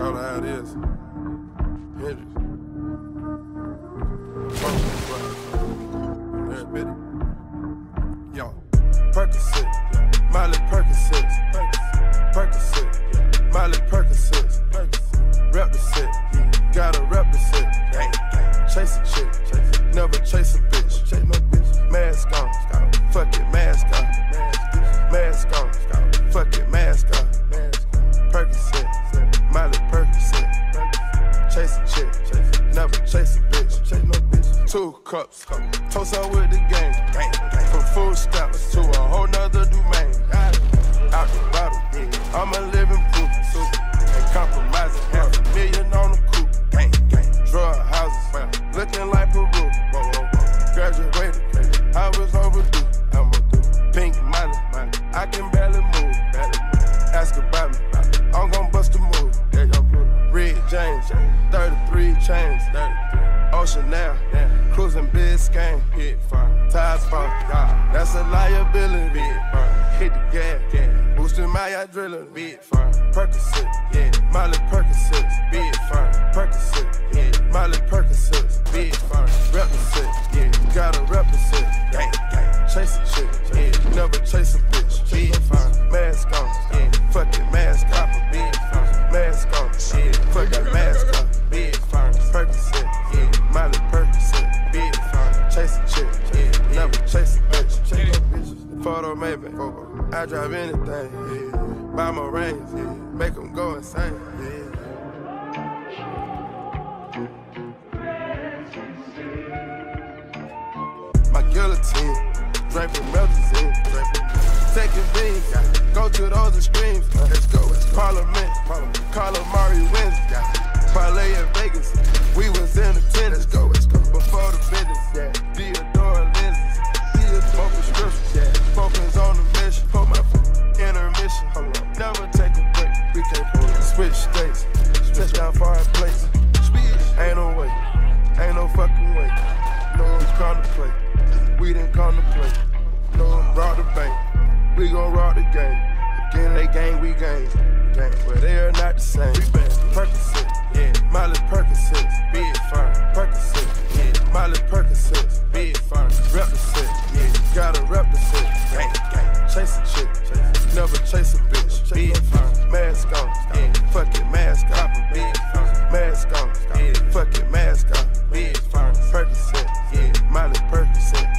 call it how it is. Hendrix. Yo, Percocet, Miley Percocet, Percocet, Miley Percocet, rep the set, gotta rep the set, chase a chick, never chase a bitch, chase no bitch, mask on, fuck it, mask on, mask on, fuck it, mask on, Percocet, Miley Percocet, chase a chick, never chase a bitch, chase no bitch, 2 cups, toast up with the game, from food stamps to a whole nother domain, out the bottle, I'm a living proof, ain't compromising, $500,000 on the coupe, drug houses, looking like Peru, graduated, I was overdue, pink Miley, I can barely move, ask about me, I'm gon' bust a move, Red James, 33 chains, Ocean now, cruising Biscayne, tires fall, that's a liability, hit the gas, boosting my adrenaline, Percocet, Miley Percocet, Percocet, Miley Percocet, represent, gotta represent, chase a chick, never chase a bitch, mask on, fuck it, mask on, mask on, fuck it, mask on, Percocet, Miley Percocet, chase a chick, never chase a bitch, photo maybe, I drive anything, buy my range, make them go insane, My guillotine, drink from Meltazine, taking beans, go to those extremes, let's go, Parliament, Calamari wins, parlay in Vegas, we was in attendance, before the business, Theodore lenses, smoke prescriptions, focus on the mission, put my intermission, never take a break, we can't pull it, switch states, touchdown foreign place, ain't no way, ain't no fucking way, no one's contemplate, we didn't contemplate, no one robbed the bank, we gon' rob the game, again they gang, we gang, but they are not the same, Percocet, Miley Percocet, big firm, Percocet, Miley Percocet, big firm, represent, gotta represent, chase a chick, never chase a bitch, big firm, mask on, fuck it, mask on, mask on, fuck it, mask on, big firm, Percocet, Miley Percocet.